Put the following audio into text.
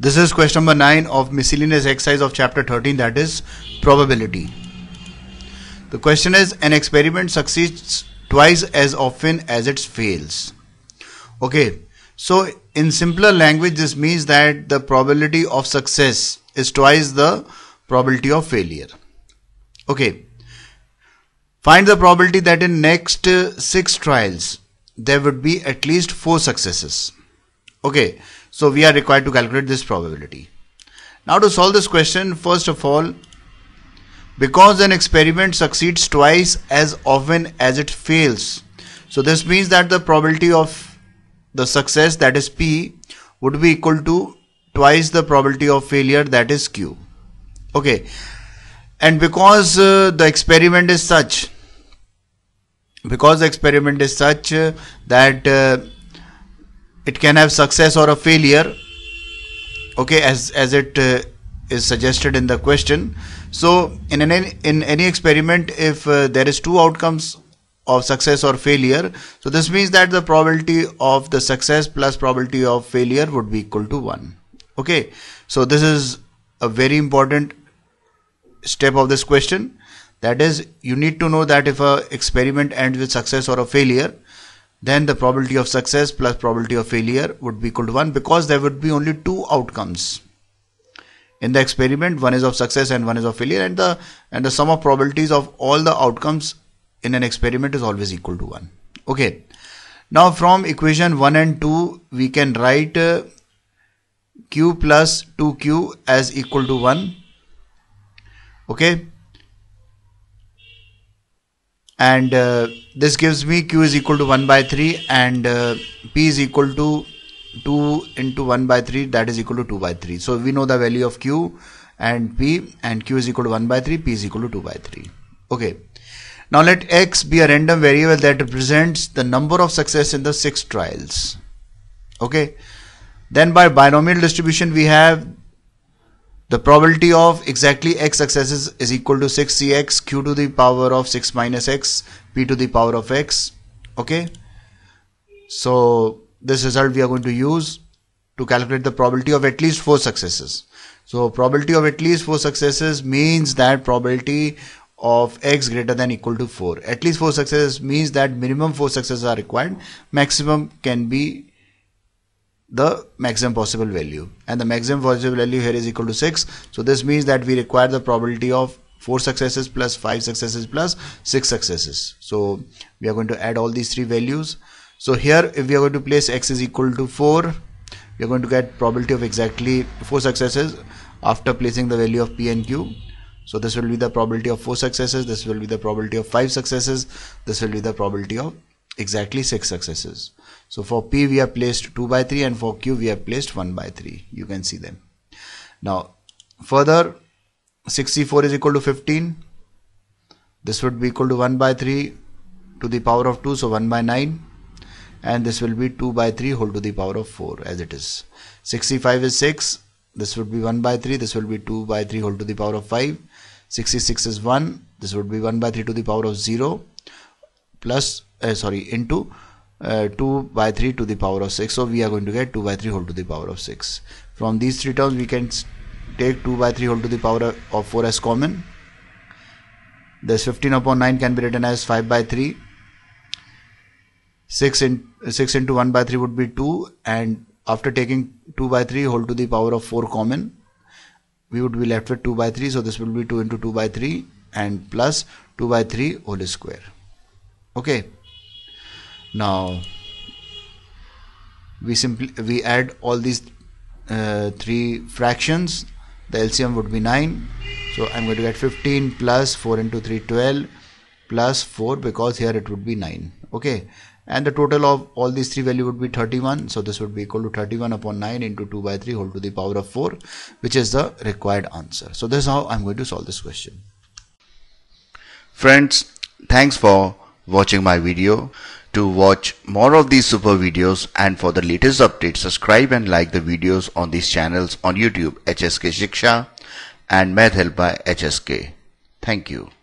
This is question number 9 of miscellaneous exercise of chapter 13, that is probability. The question is, an experiment succeeds twice as often as it fails. Okay, so in simpler language this means that the probability of success is twice the probability of failure. Okay, find the probability that in next 6 trials there would be at least 4 successes. Okay, so we are required to calculate this probability. Now to solve this question, first of all, because an experiment succeeds twice as often as it fails, so this means that the probability of the success, that is P, would be equal to twice the probability of failure, that is Q. Okay, and because the experiment is such that it can have success or a failure, okay, as it is suggested in the question. So in any experiment, if there is 2 outcomes of success or failure, so this means that the probability of the success plus probability of failure would be equal to 1. Okay, so this is a very important step of this question, that is, you need to know that if a experiment ends with success or a failure, then the probability of success plus probability of failure would be equal to 1, because there would be only 2 outcomes in the experiment. One is of success and one is of failure, and the sum of probabilities of all the outcomes in an experiment is always equal to 1. Okay, now from equation 1 and 2 we can write Q plus 2Q as equal to 1. Okay, and this gives me Q is equal to 1 by 3 and P is equal to 2 into 1 by 3, that is equal to 2 by 3. So we know the value of Q and P, and Q is equal to 1 by 3, P is equal to 2 by 3. Okay, now let X be a random variable that represents the number of success in the 6 trials. Okay, then by binomial distribution we have the probability of exactly X successes is equal to 6Cx Q to the power of 6 minus X P to the power of X. Okay, so this result we are going to use to calculate the probability of at least 4 successes. So probability of at least 4 successes means that probability of X greater than equal to 4. At least 4 successes means that minimum 4 successes are required. Maximum can be the maximum possible value, and the maximum possible value here is equal to 6. So this means that we require the probability of 4 successes plus 5 successes plus 6 successes. So we are going to add all these 3 values. So here if we are going to place X is equal to 4, we are going to get probability of exactly 4 successes after placing the value of P and Q. So this will be the probability of 4 successes, this will be the probability of 5 successes, this will be the probability of exactly 6 successes. So for P we have placed 2 by 3 and for Q we have placed 1 by 3. You can see them. Now further, 64 is equal to 15. This would be equal to 1 by 3 to the power of 2, so 1 by 9. And this will be 2 by 3 whole to the power of 4 as it is. 65 is 6. This would be 1 by 3. This will be 2 by 3 whole to the power of 5. 66 is 1. This would be 1 by 3 to the power of 0 plus into 2 by 3 to the power of 6. So we are going to get 2 by 3 whole to the power of 6. From these 3 terms we can take 2 by 3 whole to the power of 4 as common. This 15 upon 9 can be written as 5 by 3. 6 into 1 by 3 would be 2, and after taking 2 by 3 whole to the power of 4 common, we would be left with 2 by 3. So this will be 2 into 2 by 3 and plus 2 by 3 whole square. Okay, now we add all these 3 fractions. The LCM would be 9. So I'm going to get 15 plus 4 into 3, 12 plus 4, because here it would be 9. Okay, and the total of all these 3 values would be 31. So this would be equal to 31 upon 9 into 2 by 3 whole to the power of 4, which is the required answer. So this is how I'm going to solve this question. Friends, thanks for watching my video. To watch more of these super videos and for the latest updates, subscribe and like the videos on these channels on YouTube, HSK Shiksha and Math Help by HSK. Thank you.